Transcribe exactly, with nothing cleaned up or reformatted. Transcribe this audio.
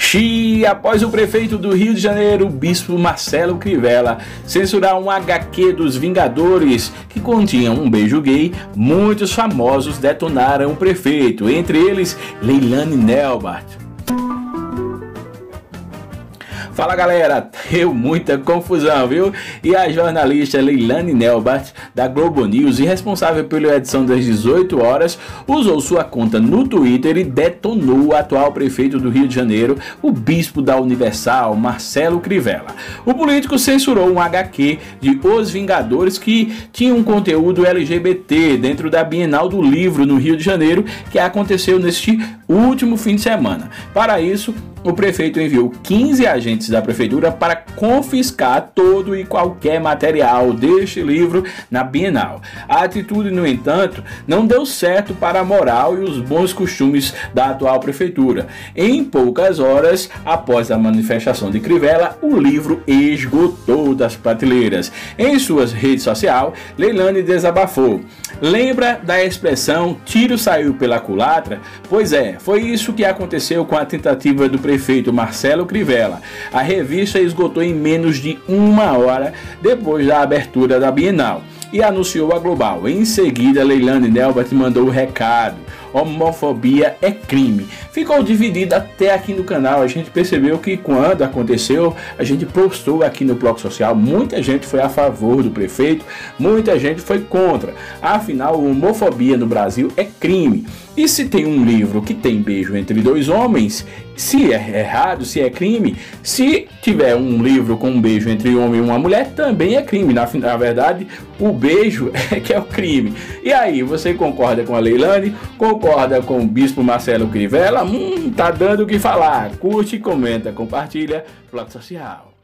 Xi, após o prefeito do Rio de Janeiro, o bispo Marcelo Crivella, censurar um agá quê dos Vingadores que continha um beijo gay, muitos famosos detonaram o prefeito, entre eles Leilani Nelbart. Fala galera, deu muita confusão, viu? E a jornalista Leilani Nelbart, da Globo News e responsável pela edição das dezoito horas, usou sua conta no Twitter e detonou o atual prefeito do Rio de Janeiro, o bispo da Universal, Marcelo Crivella. O político censurou um agá quê de Os Vingadores que tinha um conteúdo L G B T dentro da Bienal do Livro no Rio de Janeiro, que aconteceu neste último fim de semana. Para isso, o prefeito enviou quinze agentes da prefeitura para confiscar todo e qualquer material deste livro na Bienal. A atitude, no entanto, não deu certo para a moral e os bons costumes da atual prefeitura. Em poucas horas após a manifestação de Crivella, o livro esgotou das prateleiras. Em suas redes sociais, Leilani desabafou. Lembra da expressão "tiro saiu pela culatra"? Pois é, foi isso que aconteceu com a tentativa do prefeito Marcelo Crivella. A revista esgotou em menos de uma hora depois da abertura da Bienal e anunciou a Global. Em seguida, Leilani Nelbart mandou o recado: homofobia é crime. Ficou dividida até aqui no canal. A gente percebeu que quando aconteceu, a gente postou aqui no bloco social, muita gente foi a favor do prefeito, muita gente foi contra. Afinal, homofobia no Brasil é crime. E se tem um livro que tem beijo entre dois homens, se é errado, se é crime. Se tiver um livro com um beijo entre um homem e uma mulher, também é crime. Na, na verdade, o beijo é que é o crime. E aí, você concorda com a Leilani? Concorda com o bispo Marcelo Crivella? Hum, tá dando o que falar. Curte, comenta, compartilha. Bloco Social.